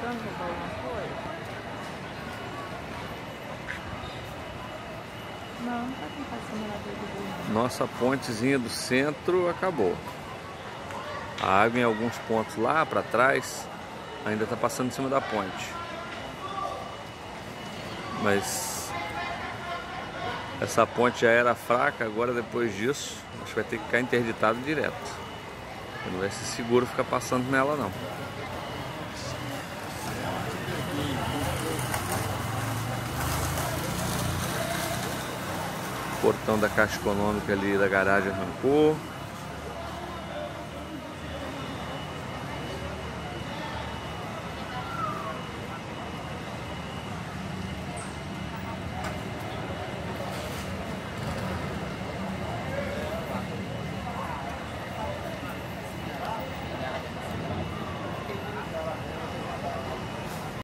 tentando roubar alguma coisa? Não tá tentando ser morador de rua. Nossa pontezinha do centro acabou. A água em alguns pontos lá para trás ainda está passando em cima da ponte. Mas essa ponte já era fraca, agora depois disso acho que vai ter que ficar interditado direto. Não vai ser seguro ficar passando nela não. O portão da Caixa Econômica ali da garagem arrancou.